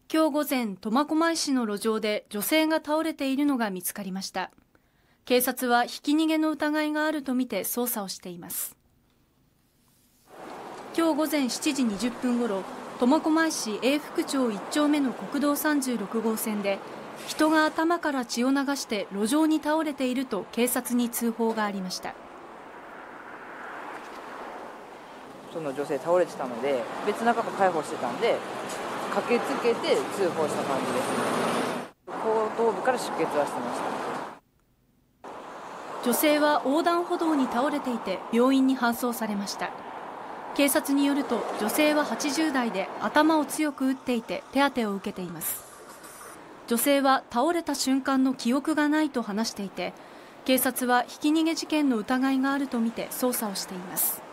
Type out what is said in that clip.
今日午前、苫小牧市の路上で女性が倒れているのが見つかりました。警察はひき逃げの疑いがあるとみて捜査をしています。今日午前7時20分ごろ、苫小牧市永福町1丁目の国道36号線で、人が頭から血を流して路上に倒れていると警察に通報がありました。 その女性倒れてたので、別な方介抱してたんで、駆けつけて通報した感じですね。後頭部から出血はしてました。 女性は横断歩道に倒れていて病院に搬送されました。警察によると、女性は80代で頭を強く打っていて手当てを受けています。女性は倒れた瞬間の記憶がないと話していて、警察はひき逃げ事件の疑いがあるとみて捜査をしています。